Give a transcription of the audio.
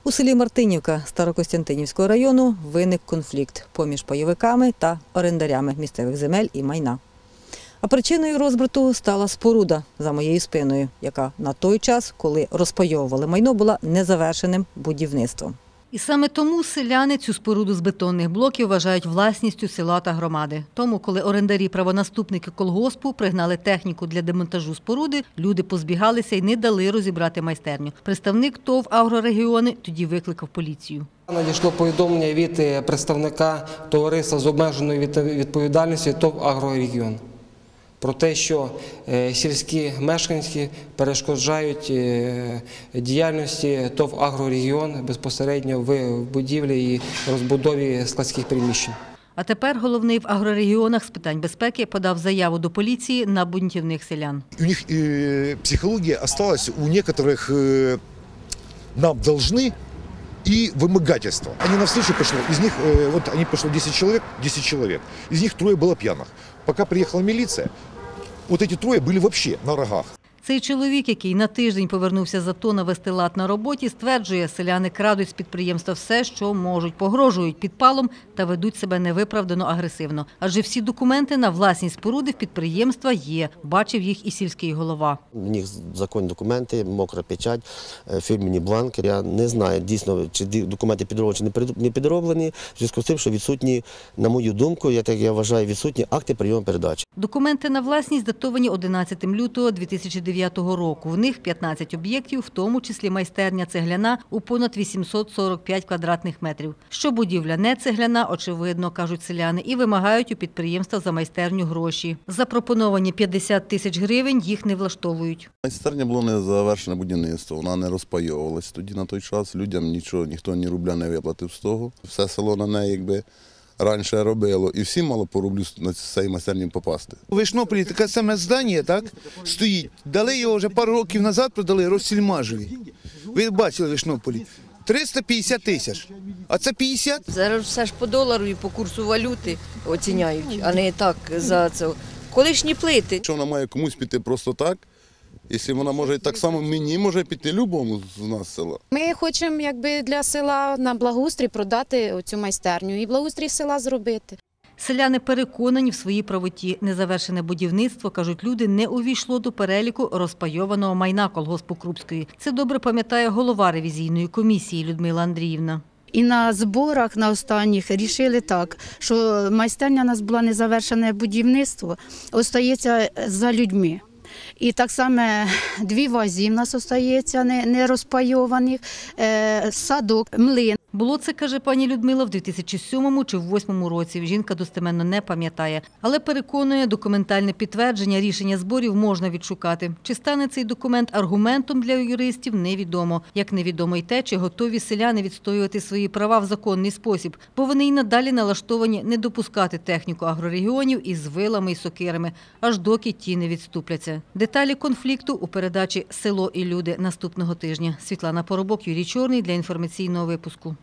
У селі Мартинівка Старокостянтинівського району виник конфлікт поміж пайовиками та орендарями місцевих земель і майна. А причиною розбрату стала споруда за моєю спиною, яка на той час, коли розпайовували майно, була незавершеним будівництвом. І саме тому селяни цю споруду з бетонних блоків вважають власністю села та громади. Тому, коли орендарі-правонаступники колгоспу пригнали техніку для демонтажу споруди, люди позбігалися і не дали розібрати майстерню. Представник ТОВ «Агрорегіони» тоді викликав поліцію. Надійшло повідомлення від представника товариства з обмеженою відповідальністю ТОВ «Агрорегіон» про те, що сільські мешканці перешкоджають діяльності ТОВ «Агрорегіон» безпосередньо в будівлі і розбудові складських приміщень. А тепер головний в агрорегіонах з питань безпеки подав заяву до поліції на бунтівних селян. У них психологія залишилась у некоторых «нам должны» и вымогательство. Они навстречу пришло, из них, вот они пришло 10 человек, из них 3 было пьяных. Пока приехала милиция, вот эти 3 были вообще на рогах. Цей чоловік, який на тиждень повернувся з АТО навести лад на роботі, стверджує, селяни крадуть з підприємства все, що можуть, погрожують підпалом та ведуть себе невиправдано агресивно. Адже всі документи на власність споруди в підприємства є, бачив їх і сільський голова. У них законні документи, мокра печать, фірмені бланки. Я не знаю, дійсно, чи документи підроблені, чи не підроблені, в зв'язку з тим, що відсутні, на мою думку, я вважаю, відсутні акти прийому передачі. Документи на власність датовані 11 лютого 2009 року. В них 15 об'єктів, в тому числі майстерня цегляна у понад 845 квадратних метрів. Що будівля не цегляна, очевидно, кажуть селяни, і вимагають у підприємства за майстерню гроші. Запропоновані 50 тисяч гривень їх не влаштовують. Майстерня було не завершене будівництво, вона не розпайовувалась. Тоді на той час людям ніхто ні рубля не виплатив з того. Все село на неї якби раніше робило, і всі мало по рублю на цей майстерні попасти. У Вишнополі таке саме здання, так, стоїть. Дали його вже пару років назад, продали Россельмажеві. Ви бачили в Вишнополі. 350 тисяч. А це 50? Зараз все ж по долару і по курсу валюти оціняють, а не так за це. Колишні плити. Якщо вона має комусь піти просто так, якщо вона може так само мені може піти любому з нас з села. Ми хочемо для села на благоустрій продати цю майстерню і благоустрій села зробити. Селяни переконані в своїй правоті. Незавершене будівництво, кажуть люди, не увійшло до переліку розпайованого майна колгоспу Крупської. Це добре пам'ятає голова ревізійної комісії Людмила Андріївна. І на зборах, на останніх, рішили так, що майстерня у нас була незавершене будівництво, остається за людьми. І так само 2 вазі в нас залишається не розпайованих, садок, млин. Було це, каже пані Людмила, в 2007 чи в 2008 році. Жінка достеменно не пам'ятає. Але переконує, документальне підтвердження рішення зборів можна відшукати. Чи стане цей документ аргументом для юристів, невідомо. Як невідомо й те, чи готові селяни відстоювати свої права в законний спосіб. Бо вони й надалі налаштовані не допускати техніку агрорегіонів із вилами і сокирами, аж доки ті не відступляться. Деталі конфлікту у передачі «Село і люди» наступного тижня. Світлана Поробок, Юрій Чорний для інформаційного випуску.